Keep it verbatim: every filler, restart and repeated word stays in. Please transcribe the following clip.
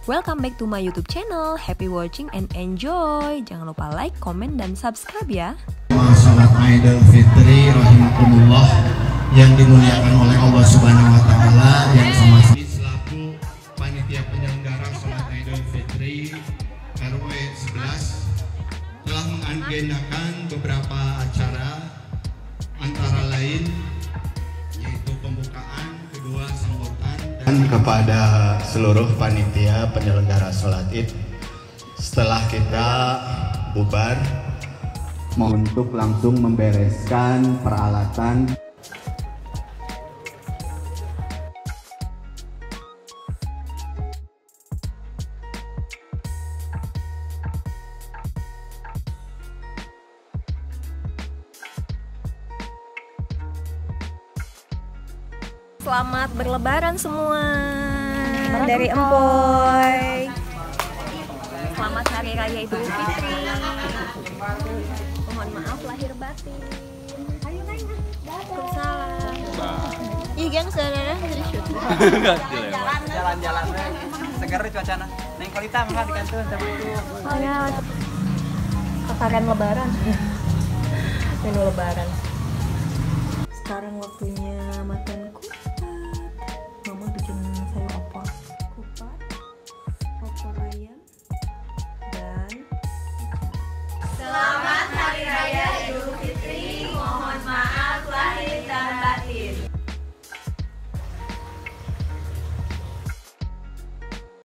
Welcome back to my YouTube channel. Happy watching and enjoy. Jangan lupa like, comment, dan subscribe ya. Salat Idul Fitri rahimakumullah yang dimuliakan oleh Allah Subhanahu wa taala, yang sama-sama selaku panitia penyelenggara salat Idul Fitri R W sebelas telah mengagendakan beberapa acara, antara lain yaitu pembukaan, kedua sambutan, dan kepada seluruh panitia penyelenggara sholat Id, setelah kita bubar untuk langsung membereskan peralatan. Selamat berlebaran semua dari Empoy. Selamat Hari Raya Idul Fitri. Mohon maaf lahir batin. Ayo naik. Waalaikumsalam. Ih, geng saudara dari shoot. Jalan-jalan segar cuacana. Neng Kolita mah di kantor cabut itu. Oh ya. Kekaren lebaran. Menu lebaran. Sekarang waktunya makan kue.